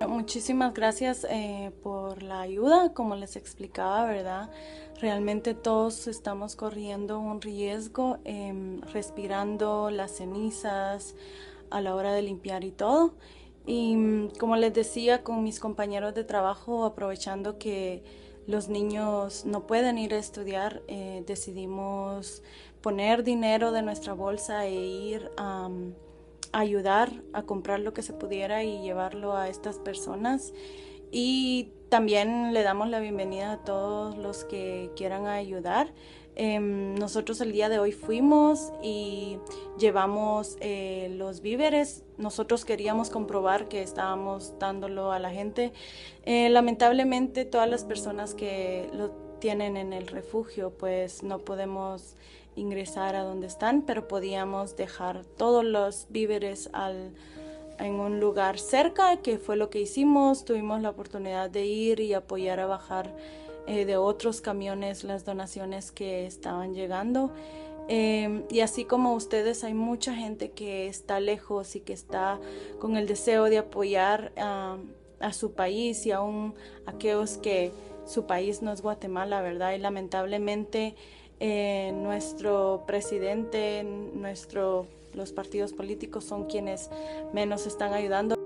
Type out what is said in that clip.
Muchísimas gracias por la ayuda, como les explicaba, ¿verdad? Realmente todos estamos corriendo un riesgo, respirando las cenizas a la hora de limpiar y todo. Y como les decía, con mis compañeros de trabajo, aprovechando que los niños no pueden ir a estudiar, decidimos poner dinero de nuestra bolsa e ir ayudar a comprar lo que se pudiera y llevarlo a estas personas. Y también le damos la bienvenida a todos los que quieran ayudar. Nosotros el día de hoy fuimos y llevamos los víveres. Nosotros queríamos comprobar que estábamos dándolo a la gente. Lamentablemente todas las personas que lo tienen en el refugio pues no podemos ingresar a donde están, pero podíamos dejar todos los víveres en un lugar cerca, que fue lo que hicimos. Tuvimos la oportunidad de ir y apoyar a bajar de otros camiones las donaciones que estaban llegando. Y así como ustedes, hay mucha gente que está lejos y que está con el deseo de apoyar a su país y aún aquellos que su país no es Guatemala, ¿verdad? Y lamentablemente nuestro presidente, los partidos políticos son quienes menos están ayudando.